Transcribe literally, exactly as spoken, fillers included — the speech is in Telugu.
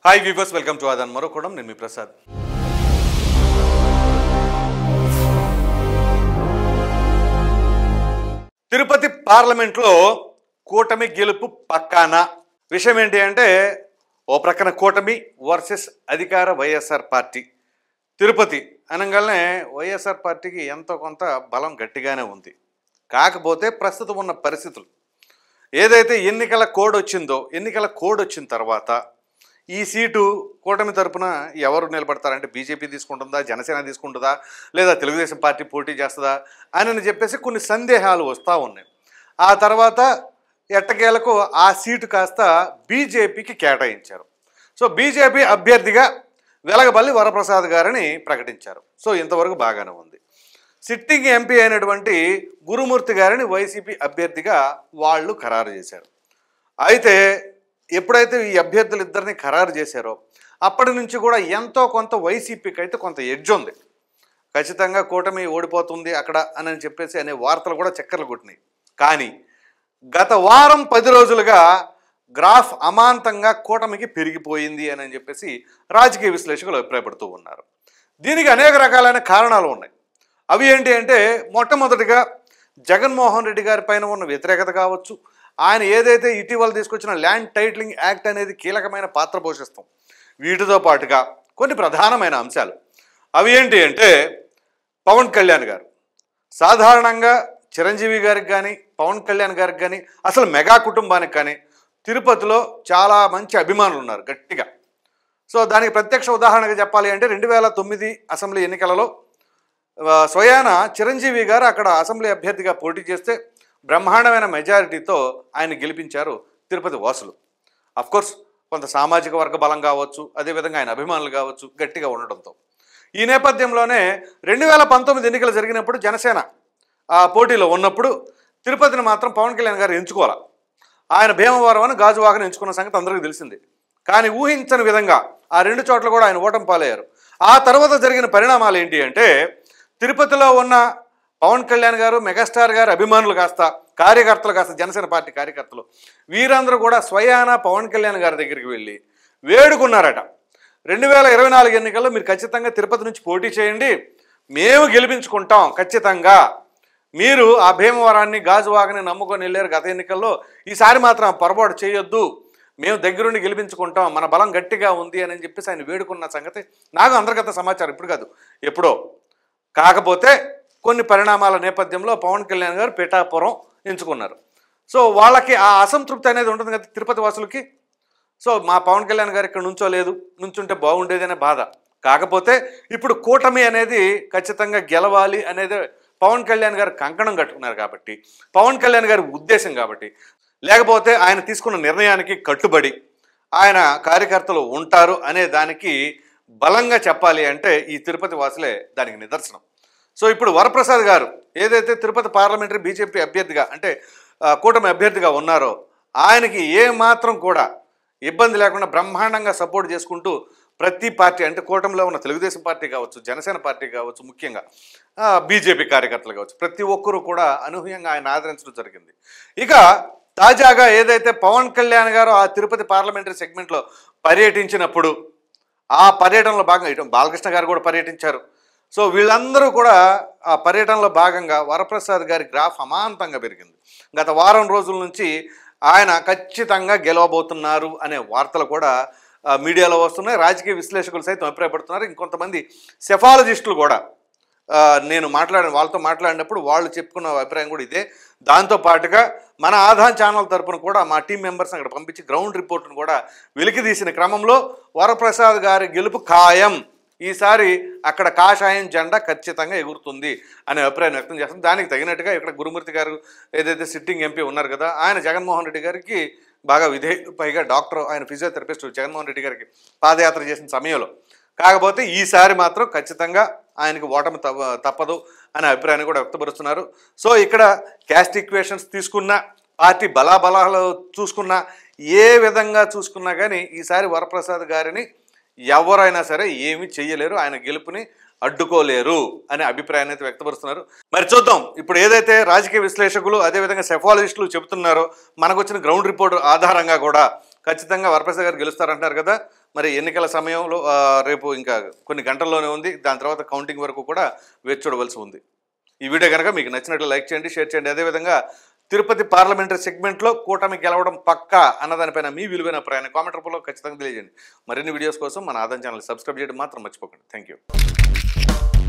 Hi viewers, welcome to Aadhan మరోకోవడం. నేను మీ ప్రసాద్. తిరుపతి పార్లమెంట్లో కూటమి గెలుపు పక్కానా. విషయం ఏంటి అంటే, ఓ ప్రక్కన కూటమి వర్సెస్ అధికార వైఎస్ఆర్ పార్టీ. తిరుపతి అనగానే వైఎస్ఆర్ పార్టీకి ఎంతో కొంత బలం గట్టిగానే ఉంది. కాకపోతే ప్రస్తుతం ఉన్న పరిస్థితులు, ఏదైతే ఎన్నికల కోడ్ వచ్చిందో, ఎన్నికల కోడ్ వచ్చిన తర్వాత ఈ సీటు కూటమి తరపున ఎవరు నిలబడతారంటే బీజేపీ తీసుకుంటుందా, జనసేన తీసుకుంటుందా, లేదా తెలుగుదేశం పార్టీ పోటీ చేస్తుందా అని చెప్పేసి కొన్ని సందేహాలు వస్తూ ఉన్నాయి. ఆ తర్వాత ఎట్టకేలకు ఆ సీటు కాస్త బీజేపీకి కేటాయించారు. సో బీజేపీ అభ్యర్థిగా వెలగపల్లి వరప్రసాద్ గారిని ప్రకటించారు. సో ఇంతవరకు బాగానే ఉంది. సిట్టింగ్ ఎంపీ అయినటువంటి గురుమూర్తి గారిని వైసీపీ అభ్యర్థిగా వాళ్ళు ఖరారు చేశారు. అయితే ఎప్పుడైతే ఈ అభ్యర్థులు ఇద్దరిని ఖరారు చేశారో అప్పటి నుంచి కూడా ఎంతో కొంత వైసీపీకి అయితే కొంత ఎడ్జ్ ఉంది. ఖచ్చితంగా కూటమి ఓడిపోతుంది అక్కడ అని చెప్పేసి అనే వార్తలు కూడా చక్కర్లు కొట్టినాయి. కానీ గత వారం పది రోజులుగా గ్రాఫ్ అమాంతంగా కూటమికి పెరిగిపోయింది అని చెప్పేసి రాజకీయ విశ్లేషకులు అభిప్రాయపడుతూ ఉన్నారు. దీనికి అనేక రకాలైన కారణాలు ఉన్నాయి. అవి ఏంటి అంటే, మొట్టమొదటిగా జగన్మోహన్ రెడ్డి గారి పైన ఉన్న వ్యతిరేకత కావచ్చు, ఆయన ఏదైతే ఇటీవల తీసుకొచ్చిన ల్యాండ్ టైటిలింగ్ యాక్ట్ అనేది కీలకమైన పాత్ర పోషిస్తాం. వీటితో పాటుగా కొన్ని ప్రధానమైన అంశాలు అవి ఏంటి అంటే, పవన్ కళ్యాణ్ గారు సాధారణంగా చిరంజీవి గారికి కానీ పవన్ కళ్యాణ్ గారికి కానీ అసలు మెగా కుటుంబానికి కానీ తిరుపతిలో చాలా మంచి అభిమానులు ఉన్నారు గట్టిగా. సో దానికి ప్రత్యక్ష ఉదాహరణగా చెప్పాలి అంటే, రెండు వేల తొమ్మిది అసెంబ్లీ ఎన్నికలలో స్వయాన చిరంజీవి గారు అక్కడ అసెంబ్లీ అభ్యర్థిగా పోటీ చేస్తే బ్రహ్మాండమైన మెజారిటీతో ఆయన గెలిపించారు తిరుపతి వాసులు. అఫ్కోర్స్ కొంత సామాజిక వర్గ బలం కావచ్చు, అదేవిధంగా ఆయన అభిమానులు కావచ్చు గట్టిగా ఉండడంతో. ఈ నేపథ్యంలోనే రెండు వేల పంతొమ్మిది ఎన్నికలు జరిగినప్పుడు జనసేన ఆ పోటీలో ఉన్నప్పుడు తిరుపతిని మాత్రం పవన్ కళ్యాణ్ గారు ఎంచుకోవాలి. ఆయన భీమవరం అని గాజువాకను ఎంచుకున్న సంగతి అందరికీ తెలిసింది. కానీ ఊహించని విధంగా ఆ రెండు చోట్ల కూడా ఆయన ఓటమి పాలయ్యారు. ఆ తర్వాత జరిగిన పరిణామాలు ఏంటి అంటే, తిరుపతిలో ఉన్న పవన్ కళ్యాణ్ గారు మెగాస్టార్ గారు అభిమానులు కాస్త కార్యకర్తలు కాస్త జనసేన పార్టీ కార్యకర్తలు వీరందరూ కూడా స్వయాన పవన్ కళ్యాణ్ గారి దగ్గరికి వెళ్ళి వేడుకున్నారట. రెండు వేల ఇరవై నాలుగు ఎన్నికల్లో మీరు ఖచ్చితంగా తిరుపతి నుంచి పోటీ చేయండి, మేము గెలిపించుకుంటాం ఖచ్చితంగా. మీరు ఆ భీమవరాన్ని గాజువాకని నమ్ముకొని వెళ్ళారు గత ఎన్నికల్లో, ఈసారి మాత్రం పొరపాటు చేయొద్దు, మేము దగ్గరుండి గెలిపించుకుంటాం, మన బలం గట్టిగా ఉంది అని చెప్పేసి ఆయన వేడుకున్న సంగతి నాకు అంతర్గత సమాచారం, ఇప్పుడు కాదు ఎప్పుడో. కాకపోతే కొన్ని పరిణామాల నేపథ్యంలో పవన్ కళ్యాణ్ గారు పిఠాపురం ఎంచుకున్నారు. సో వాళ్ళకి ఆ అసంతృప్తి అనేది ఉంటుంది కదా తిరుపతి వాసులకి. సో మా పవన్ కళ్యాణ్ గారు ఇక్కడ నుంచోలేదు, నుంచుంటే బాగుండేది అనే బాధ. కాకపోతే ఇప్పుడు కూటమి అనేది ఖచ్చితంగా గెలవాలి అనేది పవన్ కళ్యాణ్ గారు కంకణం కట్టుకున్నారు కాబట్టి, పవన్ కళ్యాణ్ గారి ఉద్దేశం కాబట్టి, లేకపోతే ఆయన తీసుకున్న నిర్ణయానికి కట్టుబడి ఆయన కార్యకర్తలు ఉంటారు అనే దానికి బలంగా చెప్పాలి అంటే ఈ తిరుపతి వాసులే దానికి నిదర్శనం. సో ఇప్పుడు వరప్రసాద్ గారు ఏదైతే తిరుపతి పార్లమెంటరీ బీజేపీ అభ్యర్థిగా అంటే కూటమి అభ్యర్థిగా ఉన్నారో ఆయనకి ఏ మాత్రం కూడా ఇబ్బంది లేకుండా బ్రహ్మాండంగా సపోర్ట్ చేసుకుంటూ ప్రతి పార్టీ అంటే కూటమిలో ఉన్న తెలుగుదేశం పార్టీ కావచ్చు, జనసేన పార్టీ కావచ్చు, ముఖ్యంగా బీజేపీ కార్యకర్తలు కావచ్చు, ప్రతి ఒక్కరూ కూడా అనూహ్యంగా ఆయన ఆదరించడం జరిగింది. ఇక తాజాగా ఏదైతే పవన్ కళ్యాణ్ గారు ఆ తిరుపతి పార్లమెంటరీ సెగ్మెంట్లో పర్యటించినప్పుడు ఆ పర్యటనలో భాగంగా ఇటు బాలకృష్ణ గారు కూడా పర్యటించారు. సో వీళ్ళందరూ కూడా ఆ పర్యటనలో భాగంగా వరప్రసాద్ గారి గ్రాఫ్ అమాంతంగా పెరిగింది. గత వారం రోజుల నుంచి ఆయన ఖచ్చితంగా గెలవబోతున్నారు అనే వార్తలు కూడా మీడియాలో వస్తున్నాయి. రాజకీయ విశ్లేషకులు సైతం అభిప్రాయపడుతున్నారు. ఇంకొంతమంది సెఫాలజిస్టులు కూడా నేను మాట్లాడిన వాళ్ళతో మాట్లాడినప్పుడు వాళ్ళు చెప్పుకున్న అభిప్రాయం కూడా ఇదే. దాంతోపాటుగా మన ఆధాన్ ఛానల్ తరపున కూడా మా టీం మెంబర్స్ అక్కడ పంపించి గ్రౌండ్ రిపోర్ట్ను కూడా వెలికి తీసిన క్రమంలో వరప్రసాద్ గారి గెలుపు ఖాయం, ఈసారి అక్కడ కాషాయం జెండా ఖచ్చితంగా ఎగురుతుంది అనే అభిప్రాయం వ్యక్తం చేస్తుంది. దానికి తగినట్టుగా ఇక్కడ గురుమూర్తి గారు ఏదైతే సిట్టింగ్ ఎంపీ ఉన్నారు కదా, ఆయన జగన్మోహన్ రెడ్డి గారికి బాగా విధేయులు, పైగా డాక్టర్, ఆయన ఫిజియోథెరపిస్ట్ జగన్మోహన్ రెడ్డి గారికి పాదయాత్ర చేసిన సమయంలో. కాకపోతే ఈసారి మాత్రం ఖచ్చితంగా ఆయనకు ఓటమి తప్పదు అనే అభిప్రాయాన్ని కూడా వ్యక్తపరుస్తున్నారు. సో ఇక్కడ క్యాస్ట్ ఈక్వేషన్స్ తీసుకున్న, పార్టీ బలాబలాలు చూసుకున్నా, ఏ విధంగా చూసుకున్నా కానీ ఈసారి వరప్రసాద్ గారిని ఎవరైనా సరే ఏమీ చెయ్యలేరు, ఆయన గెలుపుని అడ్డుకోలేరు అనే అభిప్రాయాన్ని అయితే వ్యక్తపరుస్తున్నారు. మరి చూద్దాం ఇప్పుడు ఏదైతే రాజకీయ విశ్లేషకులు అదేవిధంగా సెఫాలజిస్టులు చెబుతున్నారో, మనకు వచ్చిన గ్రౌండ్ రిపోర్ట్ ఆధారంగా కూడా ఖచ్చితంగా వరప్రసాద్ గారు గెలుస్తారంటున్నారు కదా. మరి ఎన్నికల సమయంలో ఆ, రేపు ఇంకా కొన్ని గంటల్లోనే ఉంది. దాని తర్వాత కౌంటింగ్ వరకు కూడా వేచి చూడవలసి ఉంది. ఈ వీడియో కనుక మీకు నచ్చినట్లు లైక్ చేయండి, షేర్ చేయండి. అదేవిధంగా తిరుపతి పార్లమెంటరీ సెగ్మెంట్లో కూటమి గెలవడం పక్కా అన్నదానిపైన మీ విలువైన ప్రయాణ కామెంట్ రూపంలో ఖచ్చితంగా తెలియజేయండి. మరిన్ని వీడియోస్ కోసం మన ఆదాయం ఛానల్ సబ్స్క్రైబ్ చేయడం మాత్రం మర్చిపోకండి. Thank you.